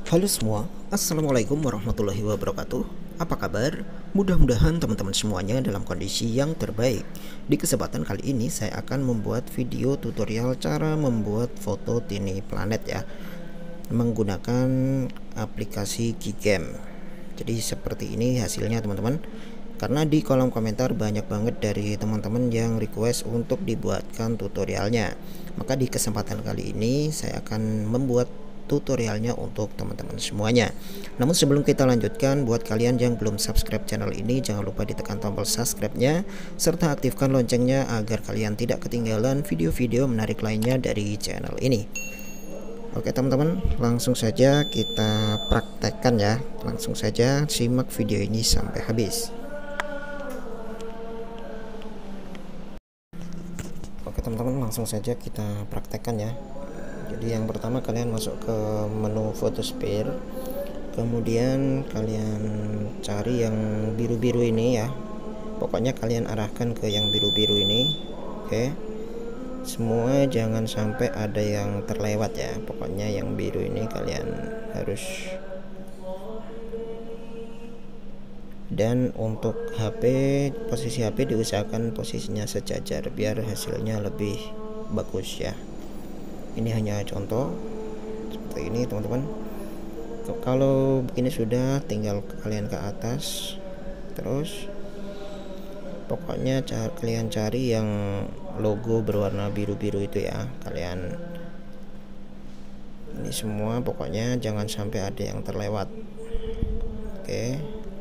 Halo semua, Assalamualaikum warahmatullahi wabarakatuh. Apa kabar? Mudah-mudahan teman-teman semuanya dalam kondisi yang terbaik. Di kesempatan kali ini saya akan membuat video tutorial cara membuat foto tiny planet ya, menggunakan aplikasi Gcam. Jadi seperti ini hasilnya teman-teman. Karena di kolom komentar banyak banget dari teman-teman yang request untuk dibuatkan tutorialnya, maka di kesempatan kali ini saya akan membuat tutorialnya untuk teman-teman semuanya. Namun sebelum kita lanjutkan, buat kalian yang belum subscribe channel ini, jangan lupa ditekan tombol subscribe-nya serta aktifkan loncengnya agar kalian tidak ketinggalan video-video menarik lainnya dari channel ini. Oke teman-teman, langsung saja kita praktekkan ya. Langsung saja simak video ini sampai habis. Oke teman-teman, langsung saja kita praktekkan ya. Jadi yang pertama kalian masuk ke menu Photosphere, kemudian kalian cari yang biru-biru ini ya. Pokoknya kalian arahkan ke yang biru-biru ini. Oke, semua jangan sampai ada yang terlewat ya. Pokoknya yang biru ini kalian harus. Dan untuk HP, posisi HP diusahakan posisinya sejajar biar hasilnya lebih bagus ya. Ini hanya contoh seperti ini teman-teman. Kalau begini sudah, tinggal kalian ke atas, terus pokoknya kalian cari yang logo berwarna biru-biru itu ya. Kalian ini semua pokoknya jangan sampai ada yang terlewat. Oke.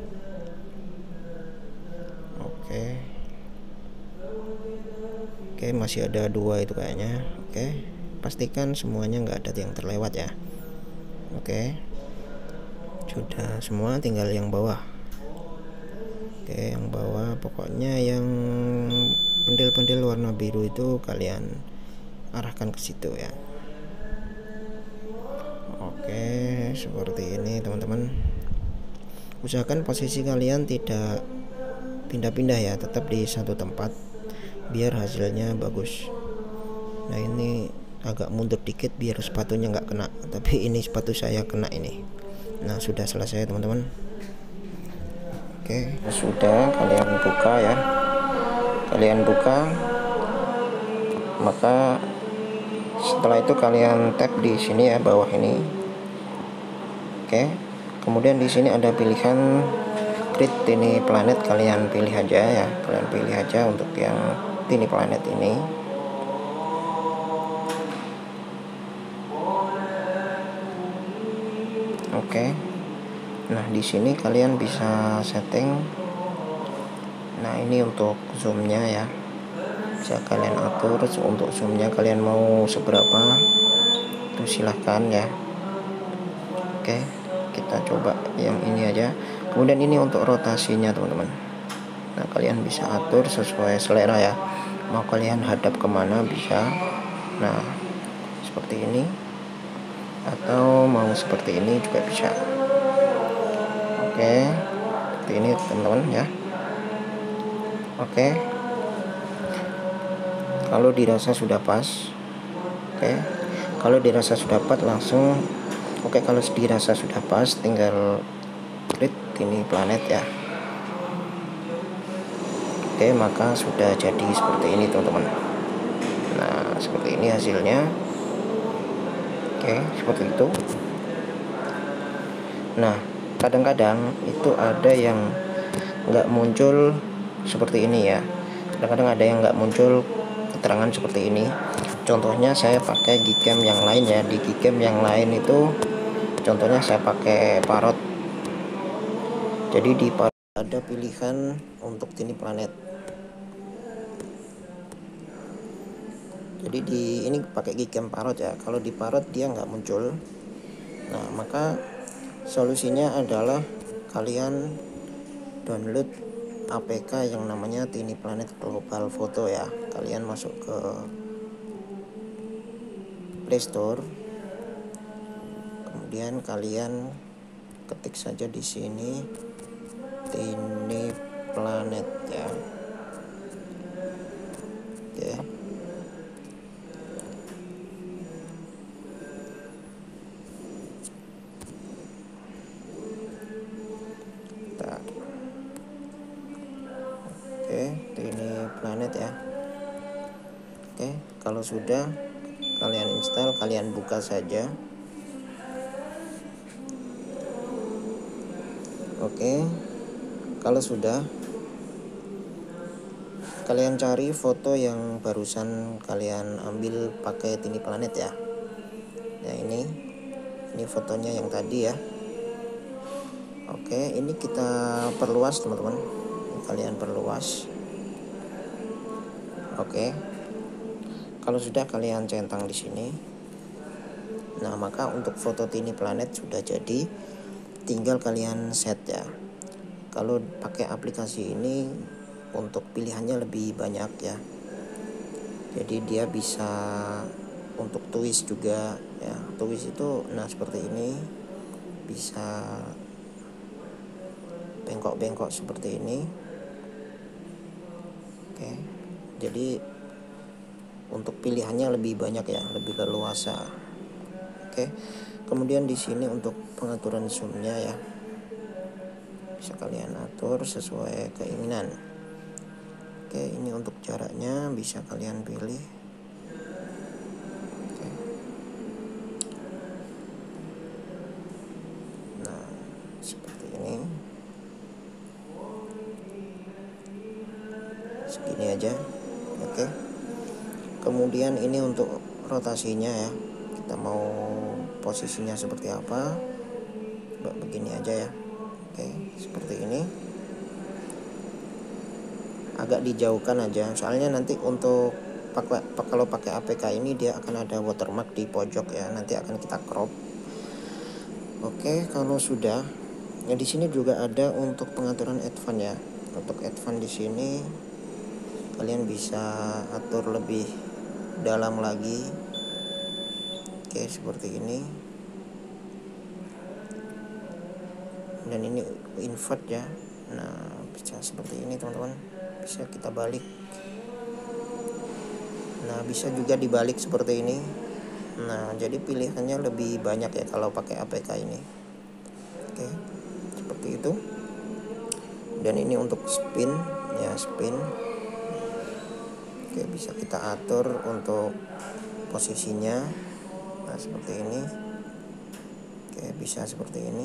Oke, masih ada dua itu kayaknya. Oke, pastikan semuanya nggak ada yang terlewat ya. Oke, sudah semua, tinggal yang bawah. Oke, yang bawah pokoknya yang pendil-pendil warna biru itu kalian arahkan ke situ ya. Oke, seperti ini teman-teman. Usahakan posisi kalian tidak pindah-pindah ya, tetap di satu tempat biar hasilnya bagus. Nah ini agak mundur dikit biar sepatunya nggak kena, tapi ini sepatu saya kena ini. Nah sudah selesai teman-teman. Oke, sudah, kalian buka ya. Kalian buka, maka setelah itu kalian tap di sini ya, bawah ini. Oke, kemudian di sini ada pilihan create tiny planet, kalian pilih aja ya. Kalian pilih aja untuk yang tiny planet ini. Oke. Nah, di sini kalian bisa setting. Nah, ini untuk zoomnya ya. Bisa kalian atur untuk zoomnya, kalian mau seberapa itu silahkan ya. Oke, kita coba yang ini aja. Kemudian ini untuk rotasinya teman-teman. Nah, kalian bisa atur sesuai selera ya. Mau kalian hadap kemana bisa. Nah, seperti ini, atau mau seperti ini juga bisa. Oke, seperti ini teman-teman ya. Oke, kalau dirasa sudah pas. Oke, kalau dirasa sudah pas langsung. Oke, kalau dirasa sudah pas tinggal create tiny planet ya. Oke, maka sudah jadi seperti ini teman-teman. Nah, seperti ini hasilnya. Oke, seperti itu. Nah, kadang-kadang itu ada yang nggak muncul seperti ini ya. Kadang-kadang ada yang nggak muncul keterangan seperti ini. Contohnya saya pakai Gcam yang lain ya. Di Gcam yang lain itu contohnya saya pakai Parrot. Jadi di Parrot ada pilihan untuk tiny planet. Jadi di ini pakai Gcam Parrot ya. Kalau di Parrot dia nggak muncul. Nah, maka solusinya adalah kalian download APK yang namanya Tiny Planet Global Photo ya. Kalian masuk ke Play Store. Kemudian kalian ketik saja di sini Tiny Planet ya. Oke. Tiny Planet ya. Oke, kalau sudah kalian install, kalian buka saja. Oke, kalau sudah, kalian cari foto yang barusan kalian ambil pakai Tiny Planet ya. Nah, ini fotonya yang tadi ya. Oke, ini kita perluas teman-teman. Kalian perluas. Oke. Kalau sudah, kalian centang di sini. Nah, maka untuk foto Tiny Planet sudah jadi. Tinggal kalian set ya. Kalau pakai aplikasi ini untuk pilihannya lebih banyak ya. Jadi dia bisa untuk twist juga ya. Twist itu nah seperti ini, bisa bengkok-bengkok seperti ini. Oke, jadi untuk pilihannya lebih banyak ya, lebih leluasa. Oke, kemudian di sini untuk pengaturan zoomnya ya, bisa kalian atur sesuai keinginan. Oke, ini untuk jaraknya bisa kalian pilih. Oke. Nah, seperti ini. Segini aja. Oke. Kemudian ini untuk rotasinya ya. Kita mau posisinya seperti apa? Coba begini aja ya. Oke, seperti ini. Agak dijauhkan aja, soalnya nanti untuk kalau pakai APK ini dia akan ada watermark di pojok ya, nanti akan kita crop. Oke, kalau sudah ya, di sini juga ada untuk pengaturan advance ya. Untuk advance di sini kalian bisa atur lebih dalam lagi. Oke, seperti ini. Dan ini invert ya. Nah, bisa seperti ini teman-teman. Bisa kita balik. Nah, bisa juga dibalik seperti ini. Nah, jadi pilihannya lebih banyak ya kalau pakai APK ini. Oke, seperti itu. Dan ini untuk spin ya, spin. Oke, bisa kita atur untuk posisinya. Nah, seperti ini. Oke, bisa seperti ini.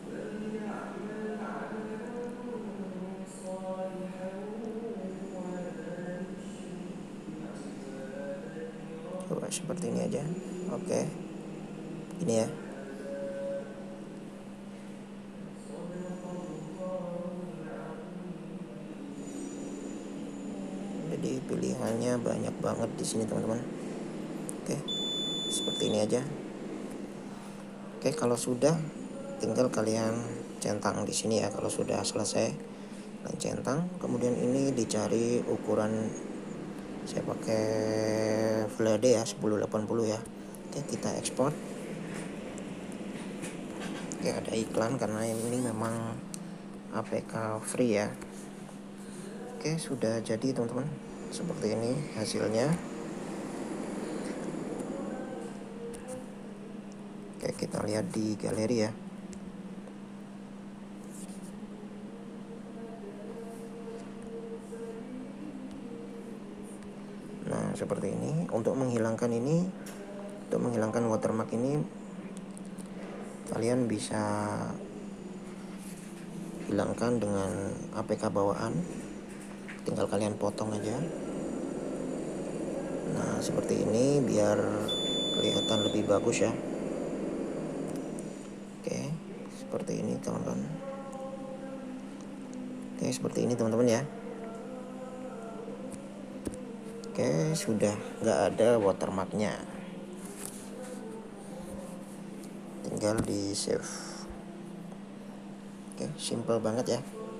Coba seperti ini aja. Oke, ini ya. Jadi pilihannya banyak banget di sini teman-teman. Oke, seperti ini aja. Oke, kalau sudah tinggal kalian centang di sini ya. Kalau sudah selesai, kalian centang. Kemudian ini dicari ukuran. Saya pakai Full HD ya, 1080 ya. Oke, kita ekspor. Oke, ada iklan karena ini memang APK free ya. Oke, sudah jadi teman-teman. Seperti ini hasilnya. Oke, kita lihat di galeri ya. Nah, seperti ini. Untuk menghilangkan watermark ini, kalian bisa hilangkan dengan APK bawaan. Tinggal kalian potong aja. Nah, seperti ini biar kelihatan lebih bagus ya. Oke, seperti ini teman-teman. Oke, seperti ini teman-teman ya. Oke, sudah nggak ada watermarknya. Tinggal di save. Oke, simple banget ya.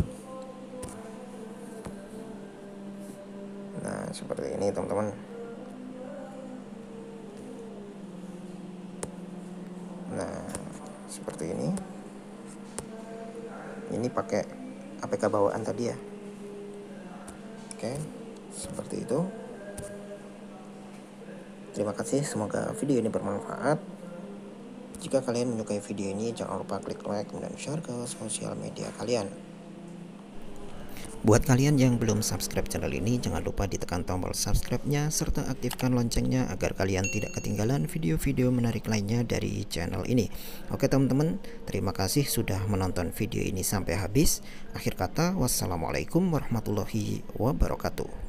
Nah, seperti ini teman-teman. Nah, seperti ini. Ini pakai APK bawaan tadi ya. Oke, seperti itu. Terima kasih, semoga video ini bermanfaat. Jika kalian menyukai video ini, jangan lupa klik like dan share ke sosial media kalian. Buat kalian yang belum subscribe channel ini, jangan lupa ditekan tombol subscribe-nya serta aktifkan loncengnya agar kalian tidak ketinggalan video-video menarik lainnya dari channel ini. Oke teman-teman, terima kasih sudah menonton video ini sampai habis. Akhir kata, wassalamualaikum warahmatullahi wabarakatuh.